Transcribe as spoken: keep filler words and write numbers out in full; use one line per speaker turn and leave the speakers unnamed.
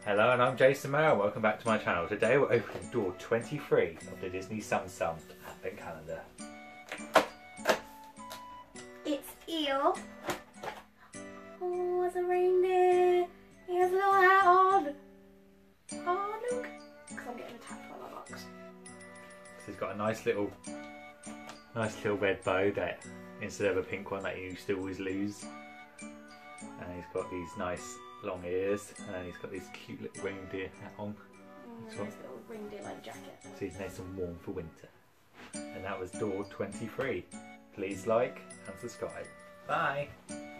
Hello, and I'm Jason Mayer. Welcome back to my channel. Today we're opening door twenty-three of the Disney Tsum Tsum Advent Calendar.
It's eel. Oh, it's a reindeer. He has a little hat on. Oh, look. Because I'm getting attacked by my box.
So he's got a nice little, nice little red bow that instead of a pink one that you used to always lose. And he's got these nice long ears, and he's got this cute little reindeer hat on.
Mm, nice little reindeer-like jacket.
So he's nice and warm for winter. And that was door twenty-three. Please like and subscribe. Bye.